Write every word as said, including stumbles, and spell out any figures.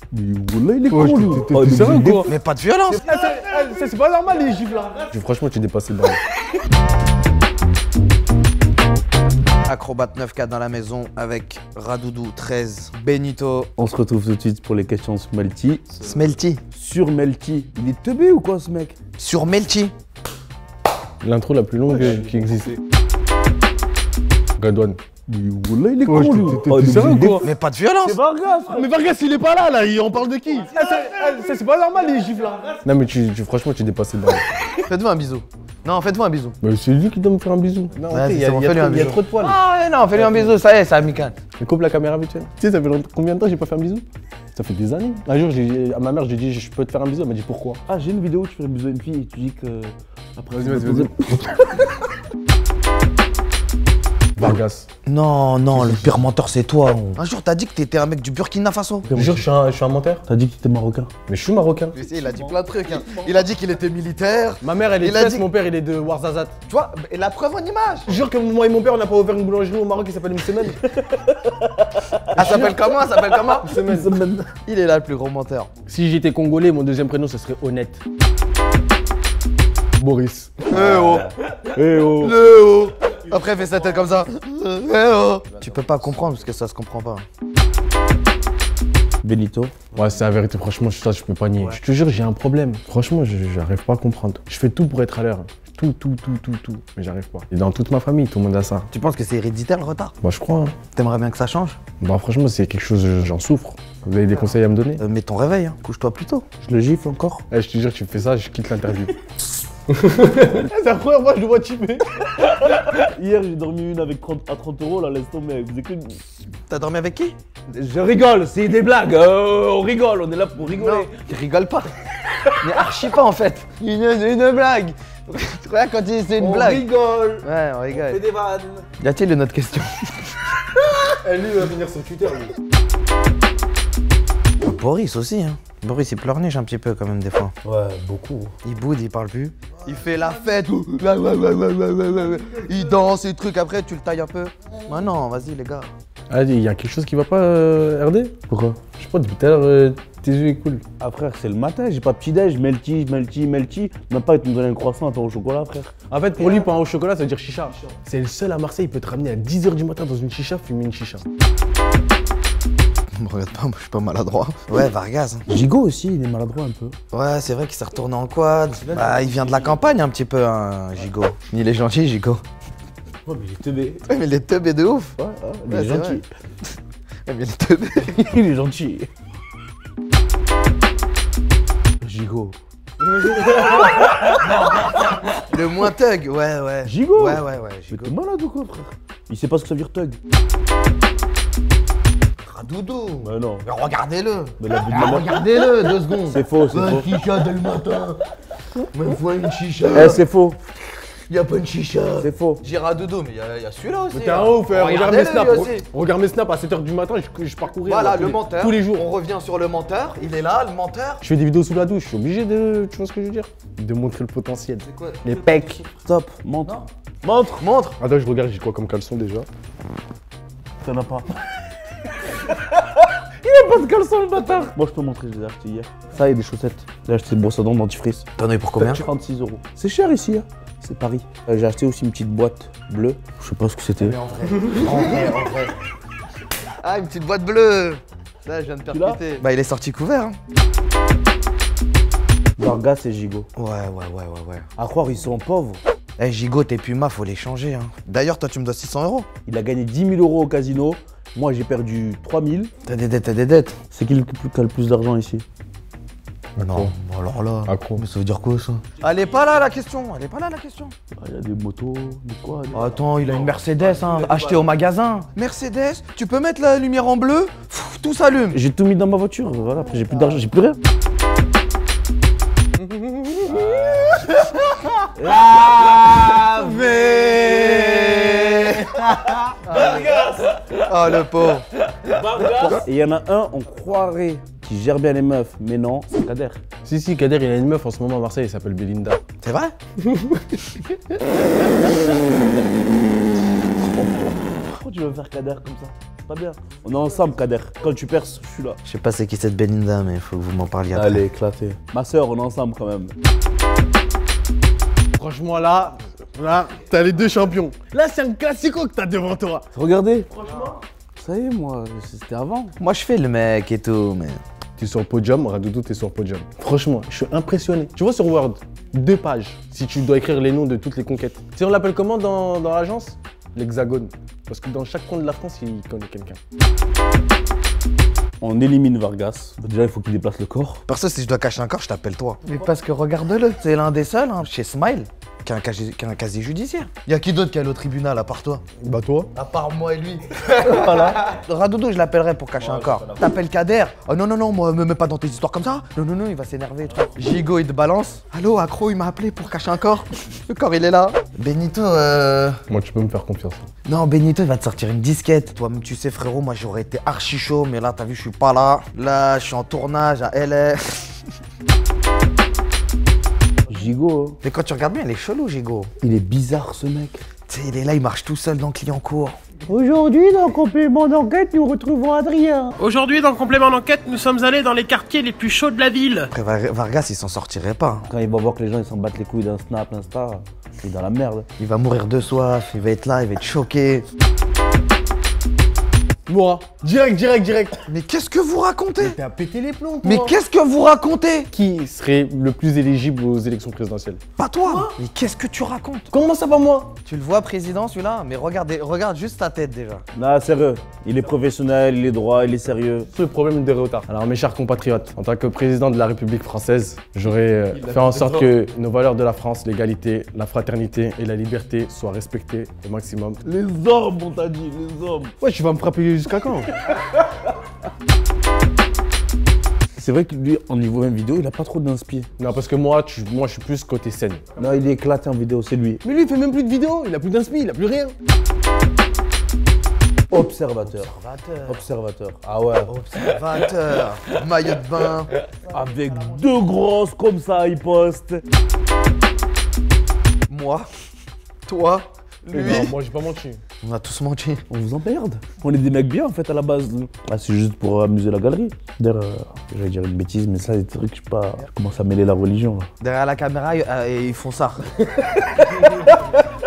Wallah, il est con, lui. Oh, T'es sérieux, quoi? Mais pas de violence. C'est pas normal, les gifles, là. Franchement, tu dépasses le bras. Acrobat neuf K dans la maison avec Radoudou treize, Benito. On se retrouve tout de suite pour les questions Smelty. Smelty. Sur Melty. Il est teubé ou quoi, ce mec? Sur Melty. L'intro la plus longue qui existait. Redouane. Wallah, il est con, lui. T'es sérieux, quoi? Mais pas de violence. C'est Vargas, frère. Mais Vargas, il est pas là, là. On parle de qui? C'est pas normal, les gifles, là. Non, mais tu, tu, franchement, tu dépasses le bras. Faites-vous un bisou. Non, faites-vous un bisou. Mais c'est lui qui doit me faire un bisou. Non, Ouais, il y, c'est a- bon, il y a fais-lui trop- un il y a bisou. trop de poils. Ah ouais, non, fais-lui un bisou, ça y est, c'est amical. Il coupe la caméra vite fait. Tu sais, ça fait longtemps- combien de temps j'ai pas fait un bisou? Ça fait des années. Un jour, j'ai- à ma mère, j'ai dit, je peux te faire un bisou. Elle m'a dit pourquoi? Ah, j'ai une vidéo où tu fais un bisou à une fille et tu dis que. Après, Vas-y, vas-y, vas-y. Vargas. Non, non, le pire menteur, c'est toi. Un jour, t'as dit que t'étais un mec du Burkina Faso. Je jure, je suis un, je suis un menteur. T'as dit que t'étais marocain. Mais je suis marocain. Tu sais, il a dit plein de trucs. Hein. Il a dit qu'il était militaire. Ma mère, elle est Il a Fès, dit- mon père, il est de Ouarzazate. Tu vois, et la preuve en image. Je jure que moi et mon père, on n'a pas ouvert une boulangerie au Maroc qui s'appelle Msemen. Elle s'appelle comment Elle s'appelle comment Msemen. Il est là, le plus gros menteur. Si j'étais congolais, mon deuxième prénom, ce serait Honnête. Boris. Eh oh Eh oh. Eh oh Après, il fait sa tête comme ça. Eh oh Tu peux pas comprendre parce que ça se comprend pas. Benito. Ouais, c'est la vérité, franchement, ça, je peux pas nier. Je te jure, j'ai un problème. Franchement, je j'arrive pas à comprendre. Je fais tout pour être à l'heure. Tout, tout, tout, tout, tout. Mais j'arrive pas. Et dans toute ma famille, tout le monde a ça. Tu penses que c'est héréditaire le retard? Bah, je crois. Hein. T'aimerais bien que ça change? Bah, franchement, c'est quelque chose, j'en souffre. Vous avez des conseils à me donner? euh, Mets ton réveil, hein. Couche-toi plus tôt. Je le gifle encore. Eh, je te jure, tu fais ça, je quitte l'interview. C'est la première fois que je le vois chipper. Hier, j'ai dormi une avec trente à trente euros, là, laisse tomber. Elle faisait que. T'as dormi avec qui? Je rigole, c'est des blagues. euh, on rigole, on est là pour rigoler. Tu rigoles pas. Mais archi pas en fait. Une, une blague. Tu vois quand il dit c'est une On blague. rigole. Ouais, on rigole. des vannes. Y a-t-il une autre question? Elle, lui, va venir sur Twitter, lui. Boris aussi, hein. Boris, il pleurniche un petit peu quand même des fois. Ouais, beaucoup. Il boude, il parle plus. Il fait la fête. Il danse et trucs. Après, tu le tailles un peu. Ah non, vas-y les gars. Ah, il y a quelque chose qui va pas, euh, R D? Pourquoi? Je sais pas, depuis tout à l'heure, euh, tes yeux ils coulent. Ah, frère, c'est le matin, j'ai pas petit-déj, melty, melty, melty. Même pas, ils me donner un croissant, un pain au chocolat, frère. En fait, pour lui, pain au chocolat, ça veut dire chicha. C'est le seul à Marseille, il peut te ramener à dix heures du matin dans une chicha, fumer une chicha. Me regarde pas, moi je suis pas maladroit. Ouais, Vargas. hein. Gigot aussi, il est maladroit un peu. Ouais, c'est vrai qu'il s'est retourné en quad. Bah, il vient de la campagne un petit peu, hein, Gigot. Il est gentil, Gigot. Ouais, mais il est teubé. Ouais, mais il est teubé de ouf. Ouais, ouais, il Ouais, est c'est gentil. Ouais, mais il est teubé. Il est gentil. Gigot. Le moins thug, ouais, ouais. Gigot. Ouais, ouais, ouais, Mais Gigot. t'es malade ou quoi, frère? Il sait pas ce que ça veut dire thug. Radoudou. Bah non. Mais regardez-le. Mais la vie de Ah, ma mère. regardez-le, deux secondes. C'est faux, c'est Ouais, faux. chicha dès le matin. Me vois une chicha. Eh, c'est faux. Y'a pas une chicha. C'est faux. J'ai Radoudou, mais y'a y a celui-là aussi. Mais t'es un hein. ouf, euh, regarde mes Regardez-le, snaps. lui aussi. re- Regarde mes snaps à sept heures du matin, je, je parcourais. Voilà, moi, tous le les- menteur. Tous les jours. On revient sur le menteur. Il est là, le menteur. Je fais des vidéos sous la douche, je suis obligé de. Tu vois ce que je veux dire? De montrer le potentiel. C'est quoi? Les pecs. Stop, montre. Montre, montre. Attends, je regarde, j'ai quoi comme caleçon déjà? T'en as pas. Pas de caleçon, le bâtard! Moi, je peux montrer, je les ai achetés hier. Ça et des chaussettes. J'ai acheté une brosse à dents dentifrice. T'en as eu pour combien? trente-six euros. C'est cher ici, hein. C'est Paris. Euh, J'ai acheté aussi une petite boîte bleue. Je sais pas ce que c'était. En vrai, en vrai, en vrai. Ah, une petite boîte bleue. Là, je viens de Tu l'as percuter. Bah, il est sorti couvert. Hein. Vargas et Gigot. Ouais, ouais, ouais, ouais, ouais. À croire, ils sont pauvres. Eh, Gigot, tes pumas, faut les changer. Hein. D'ailleurs, toi, tu me dois six cents euros. Il a gagné dix mille euros au casino. Moi, j'ai perdu trois mille. T'as des dettes, t'as des dettes. C'est qui le plus- qui a le plus d'argent ici? Non, bon, alors là. Accro. Mais ça veut dire quoi, ça? Elle est pas là, la question. Elle est pas là, la question. Ah, il y a des motos, des quoi des- Attends, il a une Mercedes, hein, achetée au magasin. Mercedes, tu peux mettre la lumière en bleu? Pff, tout s'allume. J'ai tout mis dans ma voiture. Voilà, après, j'ai plus d'argent, j'ai plus rien. Lavé. Oh, le pauvre. Et il y en a un, on croirait qu'il gère bien les meufs, mais non, c'est Kader. Si, si, Kader, il a une meuf en ce moment à Marseille, elle s'appelle Belinda. C'est vrai? Pourquoi tu veux faire Kader comme ça? pas bien. On est ensemble, Kader. Quand tu perces, je suis là. Je sais pas c'est qui cette Belinda, mais il faut que vous m'en parliez après. Allez, éclaté. Ma soeur, on est ensemble quand même. Franchement, là, là, t'as les deux champions. Là, c'est un classico que t'as devant toi. Regardez. Franchement. Ça y est, moi, c'était avant. Moi, je fais le mec et tout, mais... T'es sur le podium, Radoudou, t'es sur le podium. Franchement, je suis impressionné. Tu vois sur Word, deux pages, si tu dois écrire les noms de toutes les conquêtes. Tu sais, on l'appelle comment dans, dans l'agence? L'hexagone. Parce que dans chaque coin de la France, il connaît quelqu'un. On élimine Vargas. Déjà, il faut qu'il déplace le corps. Perso, si je dois cacher un corps, je t'appelle toi. Mais parce que regarde-le, c'est l'un des seuls, hein, chez Smile, qui a un casier, qui a un casier judiciaire. Y'a qui d'autre qui est allé au tribunal à part toi? Bah toi? À part moi et lui. Voilà. Radoudou, je l'appellerai pour cacher ouais, un corps. T'appelles Kader. Oh non, non, non, moi, me mets pas dans tes histoires comme ça. Non, non, non, il va s'énerver. Gigo, il te balance. Allô, accro, il m'a appelé pour cacher un corps. Le corps, il est là. Benito, euh... Moi, tu peux me faire confiance. Non, Benito, il va te sortir une disquette. Toi-même, tu sais, frérot, moi, j'aurais été archi chaud, mais là, t'as vu, je suis pas là. Là, je suis en tournage à L A. Gigo. Mais quand tu regardes bien, il est chelou, Gigo. Il est bizarre, ce mec. Tu sais, il est là, il marche tout seul dans le Clignancourt. Aujourd'hui, dans Complément d'enquête, nous retrouvons Adrien. Aujourd'hui, dans Complément d'enquête, nous sommes allés dans les quartiers les plus chauds de la ville. Après, Vargas, il s'en sortirait pas. Quand il va voir que les gens ils s'en battent les couilles d'un Snap, Insta, il est dans la merde. Il va mourir de soif, il va être là, il va être choqué. Moi, direct, direct, direct. Mais qu'est-ce que vous racontez? Mais t'as pété les plombs, toi. Mais qu'est-ce que vous racontez? Qui serait le plus éligible aux élections présidentielles? Pas toi. Quoi? Mais qu'est-ce que tu racontes? Comment ça va, moi? Tu le vois, président, celui-là? Mais regardez, regarde juste ta tête, déjà. Non, sérieux. Il est professionnel, il est droit, il est sérieux. C'est le problème de retard. Alors, mes chers compatriotes, en tant que président de la République française, j'aurais fait en sorte que nos valeurs de la France, l'égalité, la fraternité et la liberté soient respectées au maximum. Les hommes, on t'a dit, les hommes. Ouais, tu vas me frapper jusqu'à quand? C'est vrai que lui, en niveau même vidéo, il a pas trop d'inspi. Non, parce que moi, tu, moi, je suis plus côté scène. Non, il est éclaté en vidéo, c'est lui. Mais lui, il fait même plus de vidéos, il a plus d'inspi, il a plus rien. Observateur. Observateur. Observateur. Ah ouais. Observateur. Maillot de bain. Avec deux grosses comme ça, il poste. Moi. Toi. Lui. Non, moi, j'ai pas menti. On a tous menti. On vous emmerde. On est des mecs bien en fait à la base. Ah, c'est juste pour amuser la galerie. D'ailleurs, euh, j'allais dire une bêtise, mais ça, c'est des trucs, je sais pas. Je commence à mêler la religion là. Derrière la caméra, euh, ils font ça.